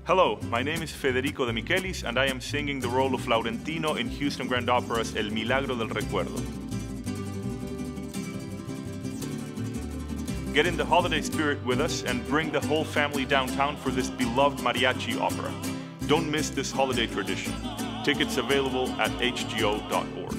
Hello, my name is Federico De Michelis and I am singing the role of Laurentino in Houston Grand Opera's El Milagro Del Recuerdo. Get in the holiday spirit with us and bring the whole family downtown for this beloved mariachi opera. Don't miss this holiday tradition. Tickets available at hgo.org.